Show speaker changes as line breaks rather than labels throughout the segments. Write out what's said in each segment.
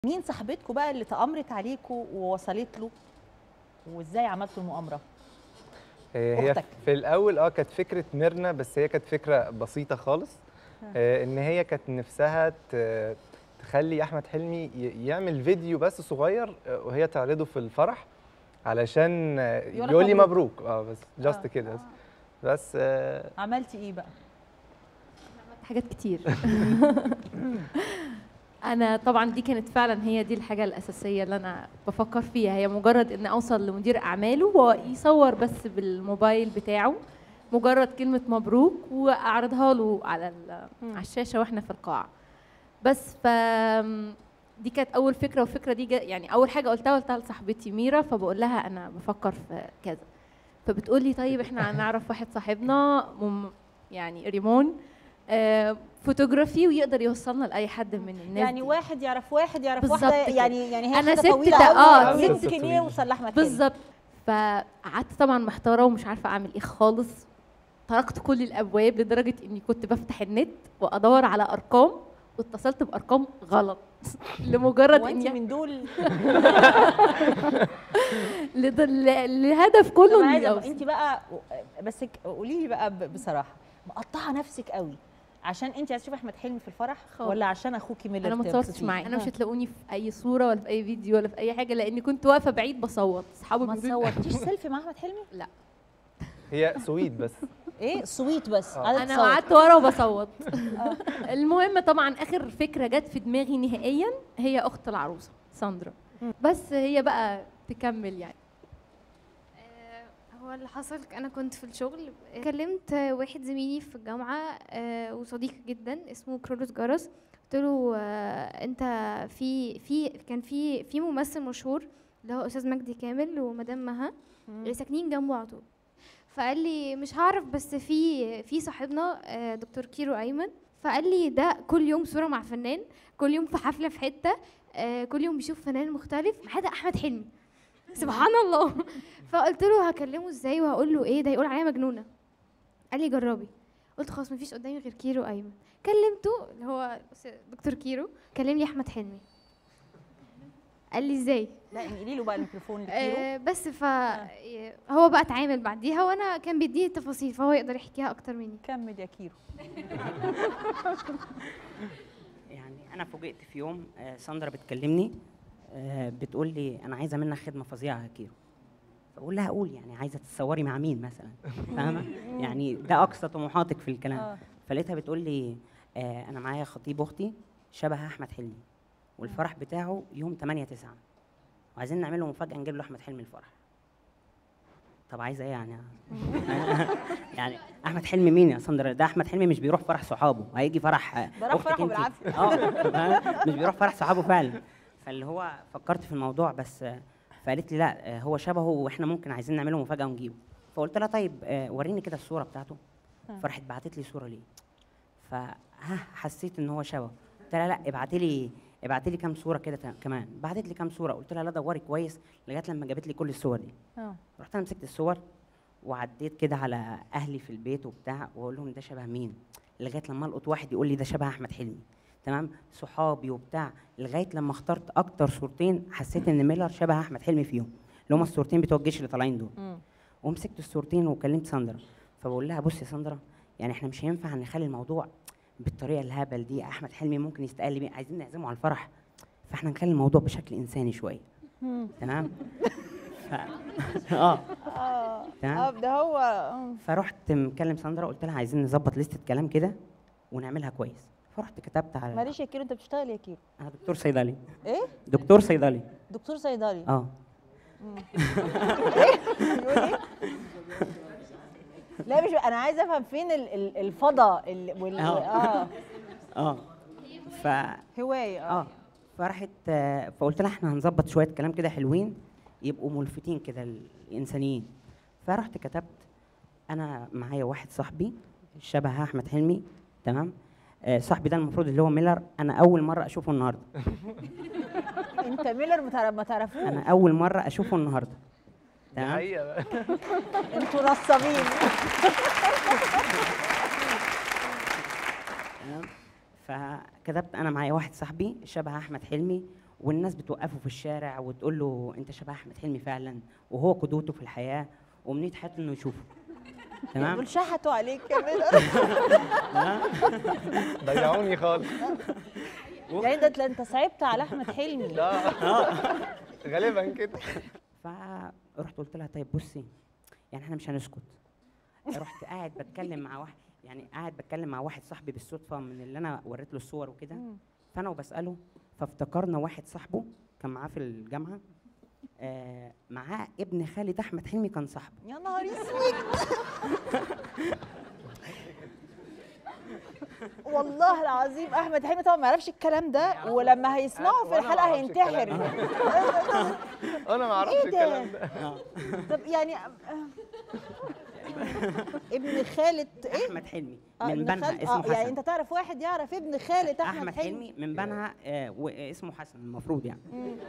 مين صاحبتكم بقى اللي تأمرت عليكم ووصلت له وازاي عملتوا المؤامرة؟
هي
أختك.
في الاول كانت فكره ميرنا، بس هي كانت فكره بسيطه خالص. ان هي كانت نفسها تخلي احمد حلمي يعمل فيديو بس صغير، وهي تعرضه في الفرح علشان يقول لي مبروك. بس جاست كده بس.
عملتي ايه بقى؟
حاجات كتير. انا طبعا دي كانت فعلا هي دي الحاجه الاساسيه اللي انا بفكر فيها، هي مجرد ان اوصل لمدير اعماله هو يصور بس بالموبايل بتاعه مجرد كلمه مبروك واعرضها له على الشاشه واحنا في القاعه بس. دي كانت اول فكره، والفكره دي يعني اول حاجه قلتها لصاحبتي ميرا، فبقول لها انا بفكر في كذا، فبتقول لي طيب احنا هنعرف واحد صاحبنا يعني ريمون فوتوغرافي ويقدر يوصلنا لاي حد من الناس
يعني
دي.
واحد يعرف واحد يعرف
بالظبط
واحده،
كده.
يعني هي
أنا
حاجه
ست
طويله قوي ممكن يوصل لاحمد حلمي
بالظبط. فقعدت طبعا محتاره ومش عارفه اعمل ايه خالص، طرقت كل الابواب لدرجه اني كنت بفتح النت وادور على ارقام واتصلت بارقام غلط لمجرد
اني
اني
من دول
الهدف كله اني
انت بقى بس قولي لي بقى بصراحه، مقطعه نفسك قوي عشان انت عايزه تشوفي احمد حلمي في الفرح ولا عشان اخوكي ميلر؟
انا ما اتصورتش معاه، انا مش هتلاقوني في اي صوره ولا في اي فيديو ولا في اي حاجه لاني كنت واقفه بعيد بصوت. اصحابي
ما صورتيش سيلفي مع احمد حلمي؟
لا،
هي سويت بس.
ايه سويت بس؟
انا قعدت ورا وبصوت. المهم طبعا اخر فكره جت في دماغي نهائيا هي اخت العروسه ساندرا، بس هي بقى تكمل يعني.
هو اللي حصل انا كنت في الشغل، كلمت واحد زميلي في الجامعه وصديق جدا اسمه كرولوس جرس، قلت له انت كان في ممثل مشهور اللي هو استاذ مجدي كامل ومدام مها اللي ساكنين جنبه على طول. فقال لي مش هعرف، بس في صاحبنا دكتور كيرو ايمن، فقال لي ده كل يوم صوره مع فنان، كل يوم في حفله في حته، كل يوم بيشوف فنان مختلف ما عدا احمد حلمي. سبحان الله. فقلت له هكلمه ازاي وهقول له ايه؟ ده يقول عليا مجنونه. قال لي جربي. قلت خلاص مفيش قدامي غير كيرو ايمن. كلمته اللي هو دكتور كيرو، كلم لي احمد حلمي. قال لي ازاي؟
لا انقلي له بقى الميكروفون لكيرو.
بس هو بقى اتعامل بعديها وانا كان بيديني التفاصيل فهو يقدر يحكيها اكتر مني.
كمل يا كيرو.
يعني انا فوجئت في يوم ساندرا بتكلمني، بتقول لي انا عايزه منك خدمه فظيعه يا كيرو. فاقول لها قول، يعني عايزه تتصوري مع مين مثلا؟ فاهمه؟ يعني ده اقصى طموحاتك في الكلام. فلقيتها بتقول لي انا معايا خطيب اختي شبه احمد حلمي، والفرح بتاعه يوم 8/9 وعايزين نعمل له مفاجاه نجيب له احمد حلمي الفرح. طب عايزه ايه يعني؟ يعني احمد حلمي مين يا ساندرا؟ ده احمد حلمي مش بيروح فرح صحابه، هيجي فرح اختك انت. مش بيروح فرح صحابه فعلا. فاللي هو فكرت في الموضوع بس، فقالت لي لا هو شبهه واحنا ممكن عايزين نعمله مفاجاه ونجيبه. فقلت لها طيب وريني كده الصوره بتاعته. فراحت بعتت لي صوره ليه، حسيت ان هو شبهه. قلت لها لا ابعتي لي كام صوره كده كمان. بعتت لي كام صوره، قلت لها لا دوري كويس لغايه لما جابت لي كل الصور دي. رحت انا مسكت الصور وعديت كده على اهلي في البيت وبتاع واقول لهم ده شبه مين، لغايه لما القط واحد يقول لي ده شبه احمد حلمي. تمام، صحابي وبتاع، لغايه لما اخترت اكتر صورتين حسيت ان ميلر شبه احمد حلمي فيهم، اللي هم الصورتين بتوع الجيش اللي طالعين دول. ومسكت الصورتين وكلمت ساندرا، فبقول لها بصي يا ساندرا، يعني احنا مش هينفع نخلي الموضوع بالطريقه الهبل دي، احمد حلمي ممكن يستقل بيه، عايزين نعزمه على الفرح، فاحنا نخلي الموضوع بشكل انساني شويه. تمام.
تمام. ده هو.
فرحت مكلم ساندرا، قلت لها عايزين نظبط لستة كلام كده ونعملها كويس. فرحت كتبت على
معلش يا كيرو، انت بتشتغل يا كيرو؟
انا دكتور صيدلي.
ايه؟
دكتور صيدلي.
دكتور صيدلي؟
ايه؟
بيقول ايه؟ لا مش انا عايزه افهم فين الفضاء هوايه.
فرحت فقلت لها احنا هنظبط شويه كلام كده حلوين يبقوا ملفتين كده الانسانيين. فرحت كتبت انا معايا واحد صاحبي شبه احمد حلمي. تمام. صاحبي ده المفروض اللي هو ميلر، انا اول مره اشوفه النهارده.
انت ميلر ما تعرفوش؟
انا اول مره اشوفه النهارده.
تمام.
انتوا نصابين.
فكتبت انا معايا واحد صاحبي شبه احمد حلمي والناس بتوقفه في الشارع وتقول له انت شبه احمد حلمي فعلا، وهو قدوته في الحياه وامنيه حياته انه يشوفه. تمام.
دول شحتوا عليك كمان.
ضيعوني خالص.
يعني ده انت صعبت على احمد حلمي.
لا غالبا كده.
فرحت قلت لها طيب بصي، يعني احنا مش هنسكت. رحت قاعد بتكلم مع واحد، يعني قاعد بتكلم مع واحد صاحبي بالصدفه من اللي انا وريت له الصور وكده، فانا وبساله فافتكرنا واحد صاحبه كان معاه في الجامعه، معاه ابن خالة احمد حلمي كان صاحبه.
يا نهار اسود. والله العظيم احمد حلمي طبعا ما يعرفش الكلام ده، ولما هيسمعه في الحلقه هينتحر.
انا ما اعرفش الكلام ده.
طب يعني ابن خالة ايه؟
احمد حلمي من بنها اسمه حسن.
يعني انت تعرف واحد يعرف ابن خالة
احمد حلمي من بنها، واسمه حسن المفروض يعني.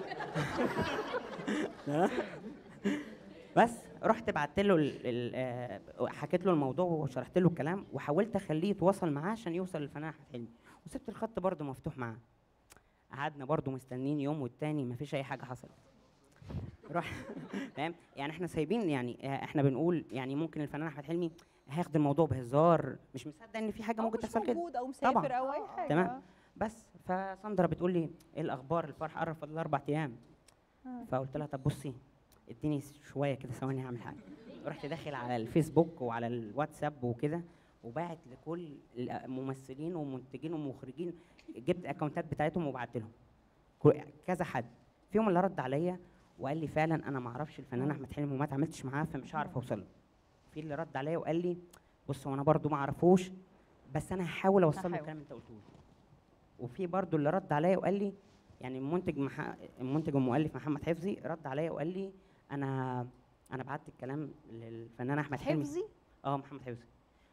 بس رحت بعت له حكيت له الموضوع وشرحت له الكلام، وحاولت اخليه يتواصل معاه عشان يوصل للفنان احمد حلمي، وسبت الخط برضه مفتوح معاه. قعدنا برضه مستنين يوم والتاني مفيش اي حاجه حصلت. رحت فاهم يعني احنا سايبين، يعني احنا بنقول يعني ممكن الفنان احمد حلمي هياخد الموضوع بهزار، مش مصدق ان في حاجه ممكن تحصل كده.
موجود او مسافر
طبعاً.
او اي حاجه.
تمام. بس فساندرا بتقول لي ايه الاخبار، الفرح قرب فاضل 4 ايام. فقلت لها طب بصي اديني شويه كده ثواني هعمل حاجه. رحت داخل على الفيسبوك وعلى الواتساب وكده، وبعت لكل الممثلين ومنتجين ومخرجين، جبت الاكونتات بتاعتهم وبعت لهم كذا حد. فيهم اللي رد عليا وقال لي فعلا انا ما اعرفش الفنان احمد حلمي وما اتعاملتش معاه فمش هعرف اوصل له. في اللي رد عليا وقال لي بص هو انا برضو ما اعرفوش بس انا هحاول اوصل له الكلام اللي انت قلته لي. وفي برضو اللي رد عليا وقال لي يعني المنتج والمؤلف محمد حفظي رد عليا وقال لي انا بعت الكلام للفنان احمد حلمي.
حفظي؟
محمد حفظي.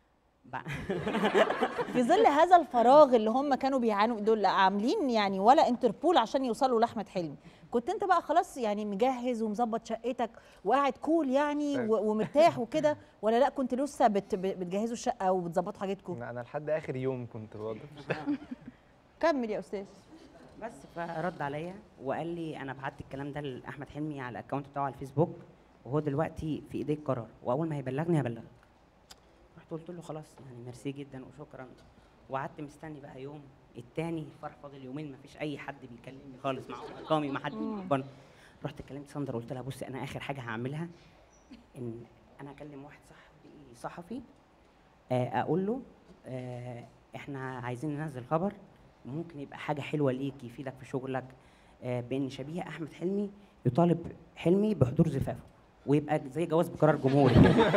في ظل هذا الفراغ اللي هم كانوا بيعانوا دول عاملين يعني ولا انتربول عشان يوصلوا لاحمد حلمي، كنت انت بقى خلاص يعني مجهز ومظبط شقتك وقاعد كول يعني ومرتاح وكده، ولا لا كنت لسه بتجهزوا الشقه وبتظبطوا حاجتكم؟
انا لحد اخر يوم كنت واضح.
كمل يا استاذ.
بس فرد عليا وقال لي انا بعت الكلام ده لاحمد حلمي على الاكونت بتاعه على الفيسبوك، وهو دلوقتي في ايديه القرار، واول ما هيبلغني هبلغك. رحت قلت له خلاص يعني ميرسي جدا وشكرا، وقعدت مستني بقى يوم التاني. الفرح فاضل يومين، مفيش اي حد بيكلمني خالص، معاهم ارقامي ما حد بيكبرني. رحت كلمت ساندرا قلت لها بصي انا اخر حاجه هعملها ان انا اكلم واحد صحفي اقول له احنا عايزين ننزل خبر ممكن يبقى حاجه حلوه ليك يفيدك في شغلك، بان شبيه احمد حلمي يطالب حلمي بحضور زفافه ويبقى زي جواز بقرار جمهوري.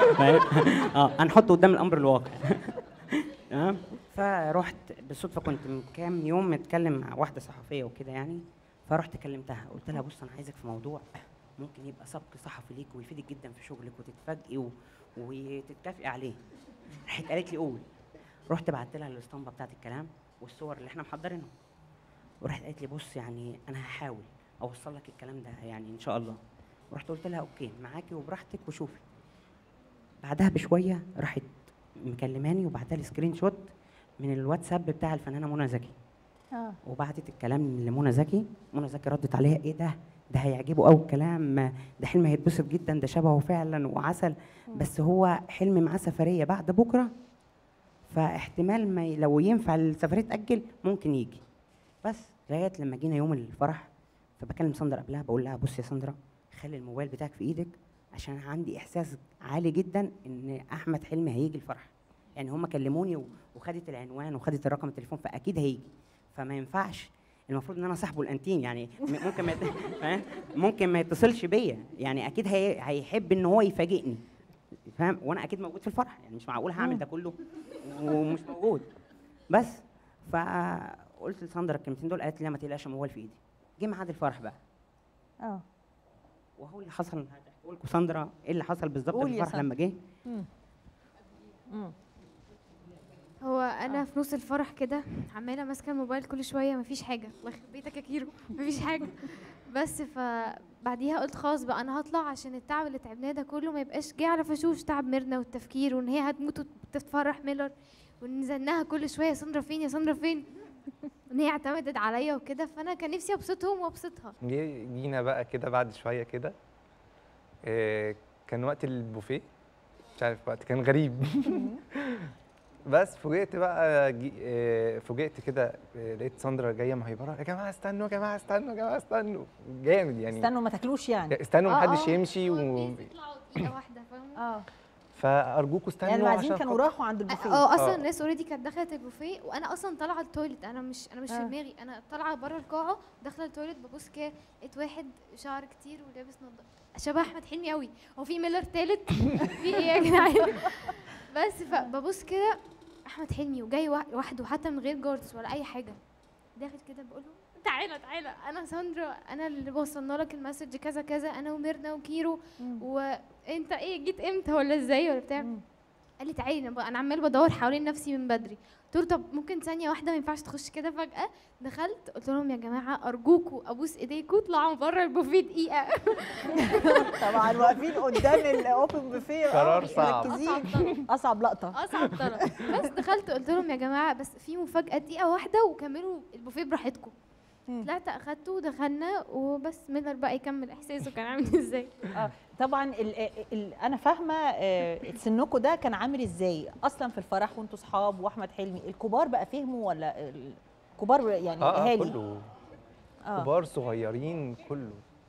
هنحطه قدام الامر الواقع. تمام. فرحت بالصدفه كنت من كام يوم متكلم مع واحده صحفيه وكده يعني، فرحت كلمتها قلت لها بص انا عايزك في موضوع ممكن يبقى سبق صحفي ليك ويفيدك جدا في شغلك وتتفاجئي وتتكافئي عليه. راحت قالت لي قول. رحت بعت لها الاسطمبه بتاعت الكلام والصور اللي احنا محضرينها، وراحت قالت لي بص يعني انا هحاول اوصل لك الكلام ده يعني ان شاء الله. ورحت قلت لها اوكي معاكي وبراحتك وشوفي. بعدها بشويه راحت مكلماني وبعتها لي سكرين شوت من الواتساب بتاع الفنانه منى زكي. وبعتت الكلام لمنى زكي، منى زكي ردت عليها ايه ده هيعجبه قوي الكلام، ده حلمي هيتبسط جدا، ده شبهه فعلا وعسل، بس هو حلمي معاه سفريه بعد بكره فاحتمال ما لو ينفع السفريه تاجل ممكن يجي. بس لغايه لما جينا يوم الفرح فبكلم ساندرا قبلها بقول لها بصي يا ساندرا خلي الموبايل بتاعك في ايدك عشان عندي احساس عالي جدا ان احمد حلمي هيجي الفرح، يعني هم كلموني وخدت العنوان وخدت الرقم التليفون فاكيد هيجي، فما ينفعش المفروض ان انا صاحبه الانتيم يعني ممكن ما يتصلش بيا يعني اكيد هيحب ان هو يفاجئني فاهم، وانا اكيد موجود في الفرح يعني مش معقول هعمل ده كله ومش موجود. بس فقلت لساندرا الكلمتين دول قالت لي لا ما تقلقش الموبايل في ايدي. جه ميعاد الفرح بقى وهو اللي حصل هقول لكم ساندرا ايه اللي حصل بالظبط في الفرح لما جه.
هو انا في نص الفرح كده عماله ماسكه الموبايل كل شويه مفيش حاجه، الله يخرب بيتك يا كيرو مفيش حاجه. بس فبعديها قلت خلاص بقى انا هطلع عشان التعب اللي تعبناه ده كله ما يبقاش جه على فشوش تعب ميرنا والتفكير وان هي هتموت وتتفرح ميلر ونزلناها كل شويه ساندرا فين يا ساندرا فين. وان هي اعتمدت عليا وكده، فانا كان نفسي ابسطهم وابسطها.
جينا بقى كده بعد شويه كده، كان وقت البوفيه، مش عارف وقت كان غريب. بس فوجئت بقى فوجئت كده، لقيت ساندرا جايه مهيبره، يا جماعه استنوا، يا جماعه استنوا، يا جماعه استنوا، جامد يعني.
استنوا ما تاكلوش يعني.
استنوا محدش يمشي
يطلعوا دقيقه واحده، فاهمه؟
فارجوكوا استنوا
يعني المعازيم
عشان
كانوا راحوا عند البوفيه.
اصلا الناس اوريدي كانت دخلت البوفيه، وانا اصلا طالعه التويليت، انا مش في دماغي، انا طالعه بره القاعه داخله التويليت، ببص كده لقيت واحد شعر كتير ولابس نضاره شبه احمد حلمي قوي، هو في ميلر تالت في ايه يا جدعان؟ بس فببص كده احمد حلمي وجاي لوحده حتى من غير جاردز ولا اي حاجه، داخل كده بقول له تعالى انا ساندرا، انا اللي وصلنا لك المسج كذا كذا، انا وميرنا وكيرو، وانت ايه جيت امتى ولا ازاي ولا بتاع؟ قال لي تعالي، انا عمال بدور حوالين نفسي من بدري. قلت له طب ممكن ثانيه واحده، ما ينفعش تخش كده فجاه. دخلت قلت لهم يا جماعه ارجوكوا ابوس ايديكوا اطلعوا بره البوفيه دقيقه.
طبعا واقفين قدام الاوبن بوفيه،
قرار صعب.
اصعب لقطه.
اصعب طلب. بس دخلت قلت لهم يا جماعه بس في مفاجاه دقيقه واحده وكملوا البوفيه براحتكم. طلعت اخدته ودخلنا وبس. ميلر بقى يكمل احساسه كان عامل ازاي.
طبعا انا فاهمه سنكم ده كان عامل ازاي اصلا في الفرح وانتوا صحاب واحمد حلمي. الكبار بقى فهموا ولا الكبار يعني الاهالي؟
كله كبار صغيرين كله.